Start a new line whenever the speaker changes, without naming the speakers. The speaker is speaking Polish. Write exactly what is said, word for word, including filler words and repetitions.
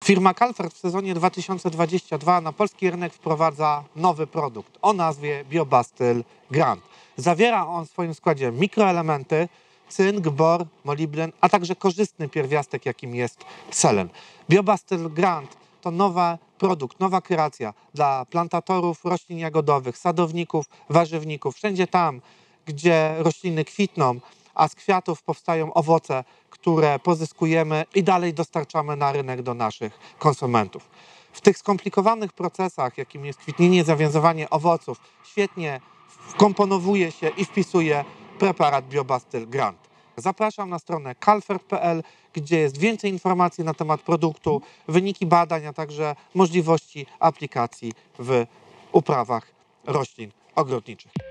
Firma Calvert w sezonie dwa tysiące dwudziestym drugim na polski rynek wprowadza nowy produkt o nazwie Biobastyl Grand. Zawiera on w swoim składzie mikroelementy, cynk, bor, molibden, a także korzystny pierwiastek, jakim jest selen. Biobastyl Grand to nowy produkt, nowa kreacja dla plantatorów roślin jagodowych, sadowników, warzywników. Wszędzie tam, gdzie rośliny kwitną, a z kwiatów powstają owoce, które pozyskujemy i dalej dostarczamy na rynek do naszych konsumentów. W tych skomplikowanych procesach, jakim jest kwitnienie, zawiązywanie owoców, świetnie wkomponowuje się i wpisuje preparat Biobastyl Grand. Zapraszam na stronę calvert kropka p l, gdzie jest więcej informacji na temat produktu, wyniki badań, a także możliwości aplikacji w uprawach roślin ogrodniczych.